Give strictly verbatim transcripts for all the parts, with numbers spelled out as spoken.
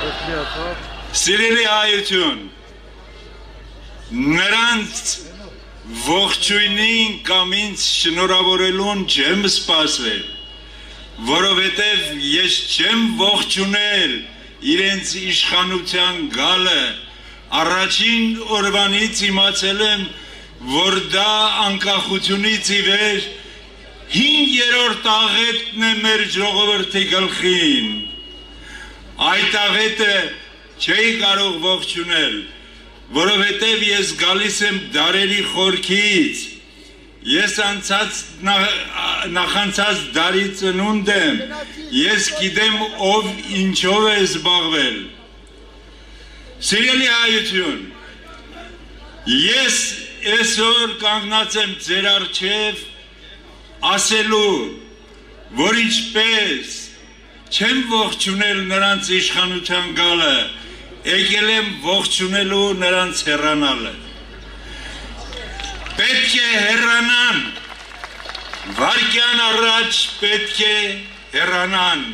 Սիրելի հայություն, նրանց ողջույնին կամ ինձ շնորհավորելուն չեմ սպասել, որովհետև ես չեմ ողջունել իրենց իշխանության գալը, առաջին օրվանից իմացել եմ, որ դա անկախությունից ի վեր հինգերորդ աղետն է մեր ժողովրդի գլխին, այդ աղետը չէի կարող ողջունել, որովհետև ես գալիս եմ դարերի խորքից, ես անցած նախանցած դարի ծնունդ եմ, ես գիտեմ ով ինչով է զբաղվել։ Սիրելի հայություն, ես այսօր կանգնած եմ ձեր առջև ասելու, որ ինչպես չեմ ողջունել նրանց իշխանության գալը, եկել եմ ողջունելու նրանց հեռանալը։ Պետք է հեռանան, վարկյան առաջ պետք է հեռանան։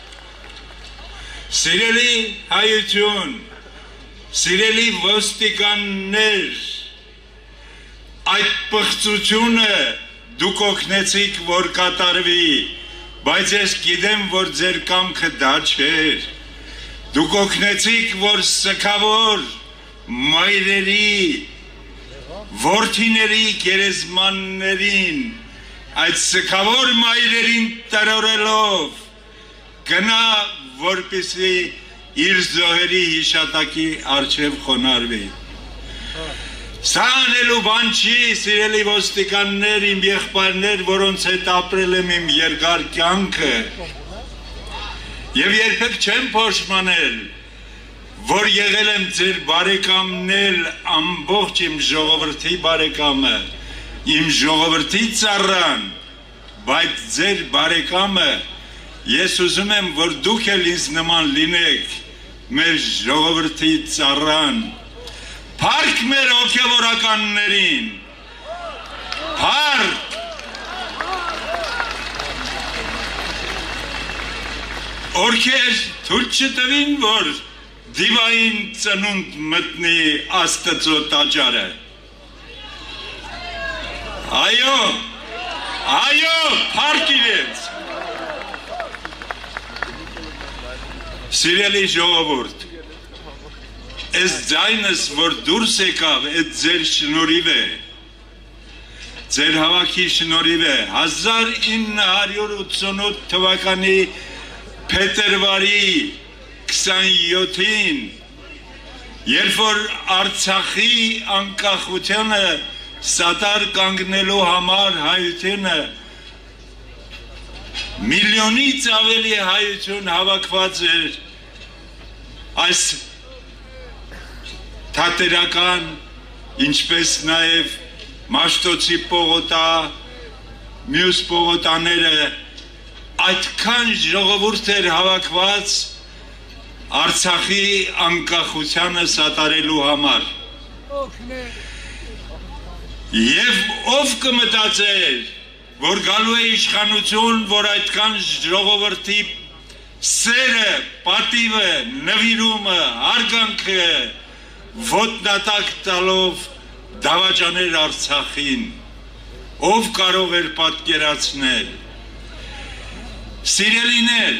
Սիրելի հայություն, սիրելի ոստիկաններ, այդ պղծությունը դուք օգնեցիք, որ կատարվի, բայց ես գիտեմ, որ ձեր կամքը դա չէր։ Դուք օգնեցիք, որ սգավոր մայրերի, որդիների, գերեզմաններին, այդ սգավոր մայրերին տրորելով գնա, որպեսզի իր զոհերի հիշատակի առջև խոնարհվի։ Սա անելու բան չի, սիրելի ոստիկաններ, իմ եղբայրներ, որոնց հետ ապրել եմ իմ երկար կյանքը, և երբեք չեմ փոշմանել, որ եղել եմ ձեր բարեկամն էլ, ամբողջ իմ ժողովրդի բարեկամը, իմ ժողովրդի ծառան, բայց ձեր բարեկամը, ես ուզում եմ, որ դուք էլ ինձ նման լինեք, մեր ժողովրդի ծառան, փառք մեր հոգևորականներին, փառք, ովքեր թույլ չտվին, որ դիվային ծնունդ մտնի Աստծո տաճարը։ Այո, այո, փառք իրենց։ Սիրելի ժողովուրդ, այս ձայնս, որ դուրս եկավ, այդ ձեր շնորհիվ է, ձեր հավաքի շնորհիվ է, հազար ինը հարյուր ութսունութ թվականի փետրվարի քսանյոթին, երբ որ Արցախի անկախությունը սատար կանգնելու համար հայությունը միլիոնից ավելի հայություն հավաքված էր այս թատերական, ինչպես նաև Մաշտոցի պողոտա, մյուս պողոտաները, այդքան ժողովուրդ էր հավաքված Արցախի անկախությանը սատարելու համար։ Եվ ով կմտածեր, որ գալու է իշխանություն, որ այդքան ժողովրդի սերը, պատիվը, նվիրումը, հարգանքը ոտնատակ տալով դավաճաներ Արցախին, ով կարող էր պատկերացնել։ Սիրելիներ,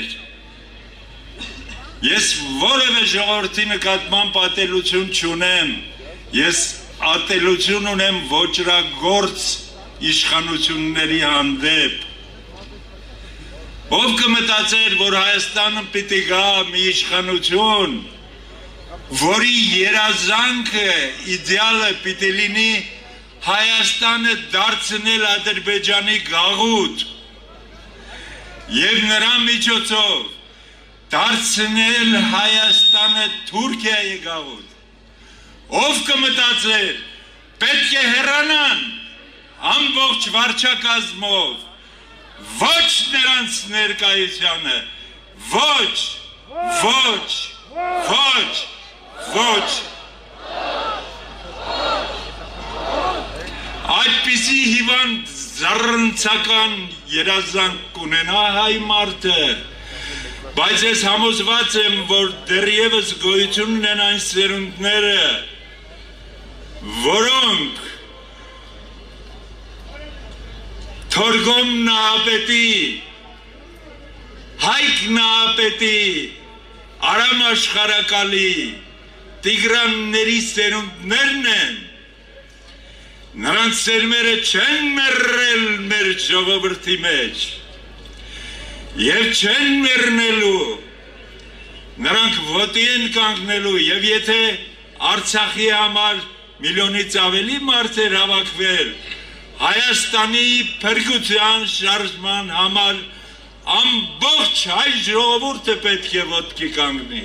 ես որևէ ժողովրդի նկատմամբ ատելություն չունեմ, ես ատելություն ունեմ ոճրագործ իշխանությունների հանդեպ։ Ով կմտածեր, որ Հայաստանը պիտի գա մի իշխանություն, որի երազանքը, իդեալը պիտի լինի Հայաստանը դարձնել Ադրբեջանի գաղութ և նրա միջոցով դարձնել Հայաստանը Թուրքիայի գաղութ։ Ով կմտածեր, պետք է հեռանան ամբողջ վարչակազմով, ոչ նրանց ներկայությանը, ոչ, ոչ, ոչ, ոչ։ Այդպիսի հիվանդ զառնցական երազանք կունենա հայ մարդը, Բայց ես համոզված եմ, որ դեռևս գոյություն ունեն այն սերունդները, որոնք Թորգոմ Նահապետի, Հայկ Նահապետի, Արամ Աշխարհակալի, Տիգրանների սերունդներն են, նրանց սերմերը չեն մեռել մեր ժողովրդի մեջ և չեն մեռնելու, նրանք ոտի են կանգնելու և եթե Արցախի համար միլիոնից ավելի մարդ էր հավաքվել, Հայաստանի փրկության շարժման համար ամբողջ հայ ժողովուրդը պետք է ոտքի կանգնի։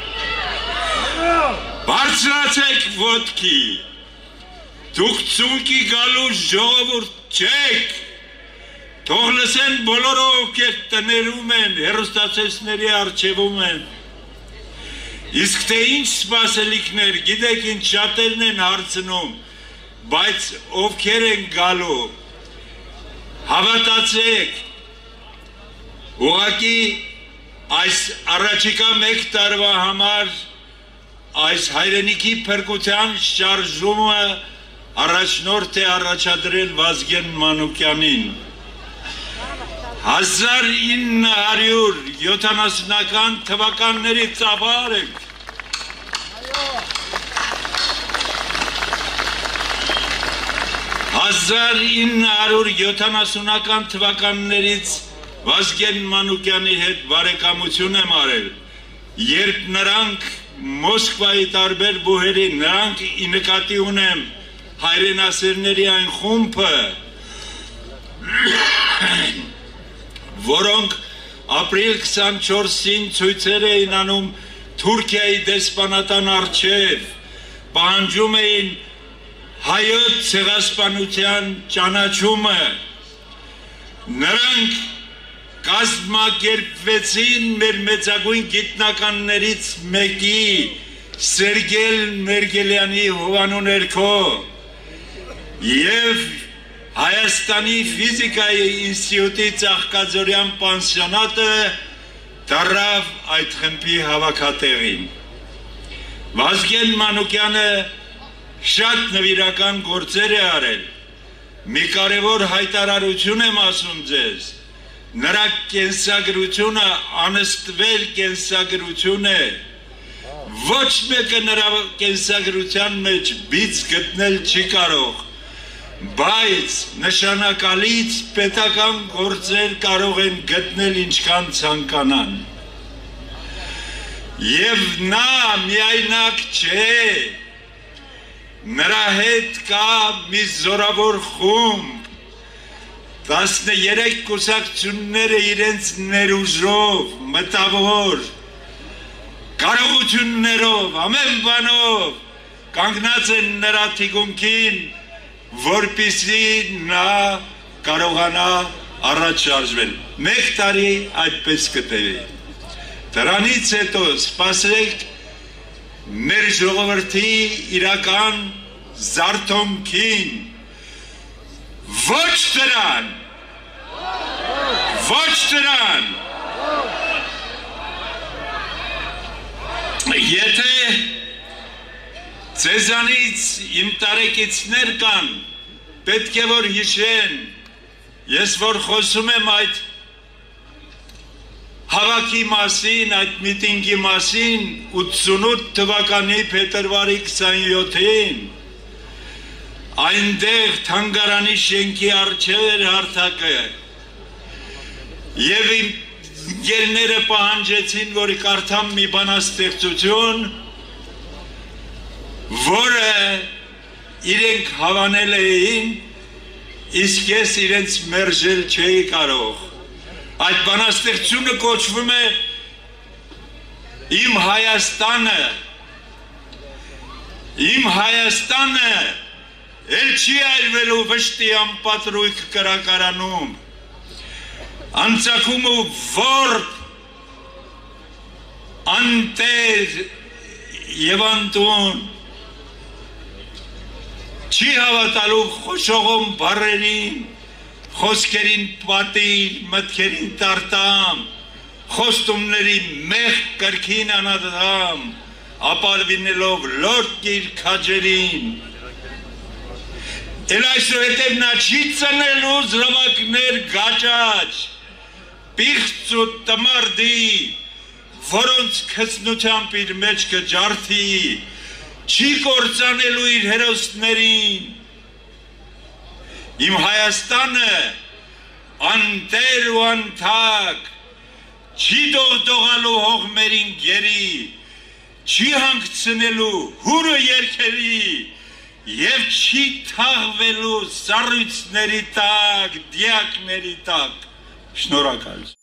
Բարձրացեք ոտքի, դուք ծունկի գալու ժողովուրդ չեք, թող լսեն բոլորը ովքեր տներում են, հեռուստացույցների առջևում են, իսկ թե ինչ սպասելիքներ, գիտեք ինչ շատերն են հարցնում, բայց ովքեր են գալու, հավատացեք, ուղղակի այս առաջիկա մեկ տարվա համար այս հայրենիքի փրկության շարժումը առաջնորդ է առաջադրել Վազգեն Մանուկյանին։ հազար ինը հարյուր յոթանասունական թվականների ծավալ ենք։ հազար ինը հարյուր յոթանասունական թվականներից Վազգեն Մանուկյանի հետ բարեկամություն եմ արել, երբ նրանք Մոսկվայի տարբեր բուհերի, նրանք ի նկատի ունեմ հայրենասերների այն խումբը, որոնք ապրիլ քսանչորսին ցույցեր էին անում Թուրքիայի դեսպանատան առջև, պահանջում էին հայոց ցեղասպանության ճանաչումը, նրանք կազմակերպվեցին մեր մեծագույն գիտնականներից մեկի Սերգեյ Մերգելյանի հովանու ներքո և Հայաստանի ֆիզիկայի ինստիտուտի Ծաղկաձորյան պանսիոնատը դառավ այդ խմբի հավաքատեղին։ Վազգեն Մանուկյանը շատ նվիրական գործեր է արել, մի կարևոր հայտարարություն եմ ասում ձեզ, նրա կենսագրությունը անըստվեր կենսագրություն է, ոչ մեկը նրա կենսագրության մեջ բիծ գտնել չի կարող, բայց նշանակալից պետական գործեր կարող են գտնել ինչքան ցանկանան։ Եվ նա միայնակ չէ, նրա հետ կա մի զորավոր խումբ, տասներեք կուսակցությունները իրենց ներուժով, մտավոր, կարողություններով, ամեն բանով կանգնած են նրա թիկունքին, որպեսզի նա կարողանա առաջ շարժվել։ Մեկ տարի այդպես կտևի։ Դրանից հետո սպասեք մեր ժողովրդի իրական զարթոնքին, ոչ դրան, ոչ դրան, եթե ձեզանից իմ տարեկիցներ կան, պետք է որ հիշեն, ես որ խոսում եմ այդ հավաքի մասին, այդ միտինգի մասին ութսունութ թվականի փետրվարի քսանյոթին, այնտեղ թանգարանի շենքի առջև էր հարթակը և իմ ընկերները պահանջեցին, որ կարդամ մի բանաստեղծություն, որը իրենք հավանել էին, իսկ ես իրենց մերժել չէի կարող։ Այդ բանաստեղծությունը կոչվում է «Իմ Հայաստանը», «Իմ Հայաստանը» էլ չի այրվելու վշտի անպատրույք կրակարանում, անցակում ու որբ, անտեր և անտուն, չի հավատալու խոշողում բառերին, խոսքերին պատիլ, մտքերին տարտամ, խոստումների մեղ կրքին անադամ, ապարվինելով լորդ իր քաջերին։ Էլ այսուհետև նա չի ծնելու զրավակներ գաճաճ, պիղծ ու տմարդի, որոնց քծնությամբ իր մեջքը ջարդի, չի կործանելու իր հերոսներին։ Իմ Հայաստանը անտեր ու անթակ, չի դողդողալու հողմերին գերի, չի հանգցնելու հուրը երկերի և չի թաղվելու սառույցների տակ, դիակների տակ։ Շնորհակալ։